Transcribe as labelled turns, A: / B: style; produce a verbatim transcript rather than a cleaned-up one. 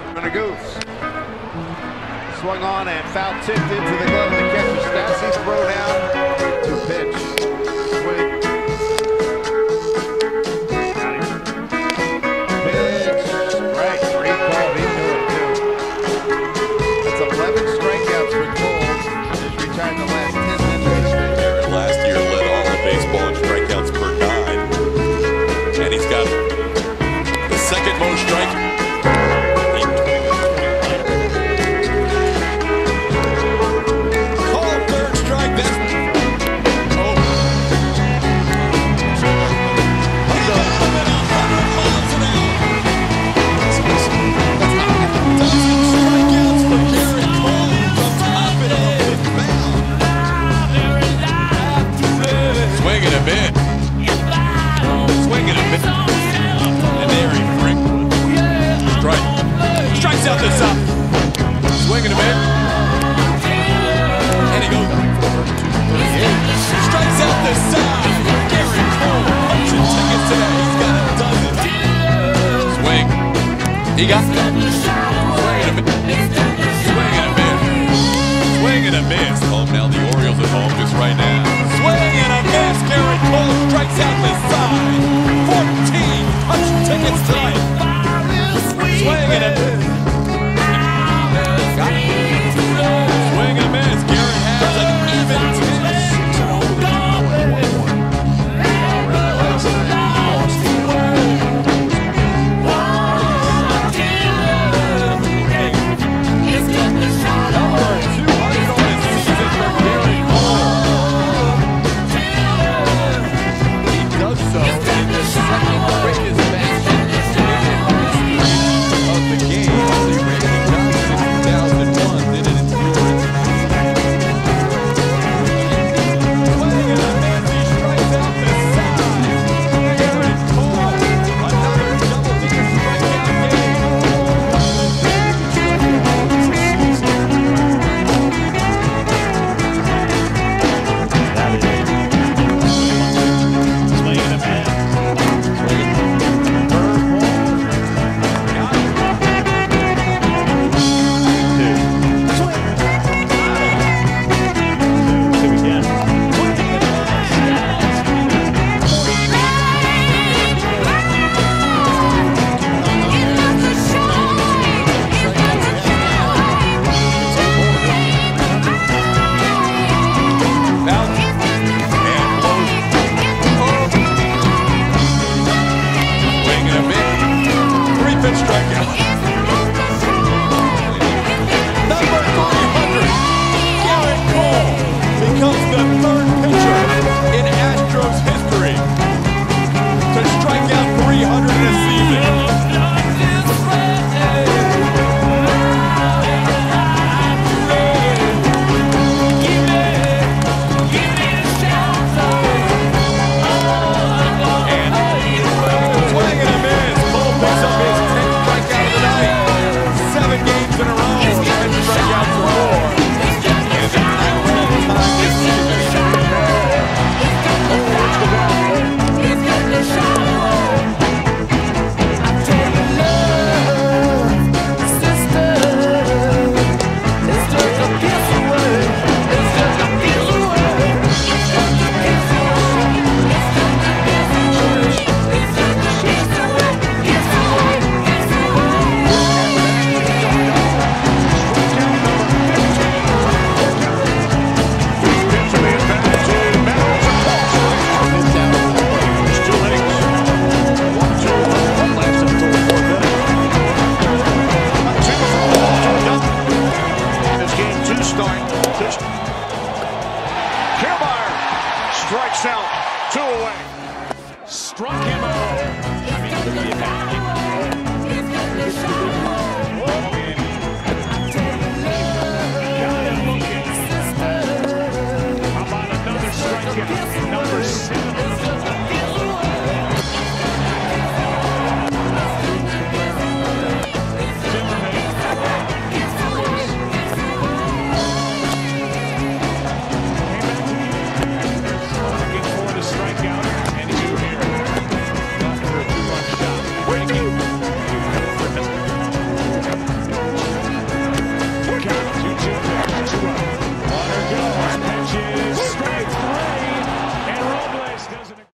A: And a goose. Swung on and foul tipped into the glove of the catcher. Stassi's throw down to pitch. Swing. Pitch. Right. Great ball. He knew it too. That's eleven strikeouts for Coles. He's retired the last ten minutes.
B: Gerrit last year led all of baseball in strikeouts per nine. And he's got the second most strikeouts. Swinging a bit. Swinging a bit. And there he fricked. Strike. Strikes out the top. Swinging a bit. And he goes. Strikes out the side. Gerrit punching tickets today. He's got a dozen. Swing. He got it. Swinging a bit. Swinging a bit. Swinging a miss. Home now. The Orioles at home just right now. Swing and a miss. Gerrit Cole strikes out the side. fourteen punch tickets tonight. Swing and a miss. Swing and a miss. Gerrit has an even ten. Strikeout.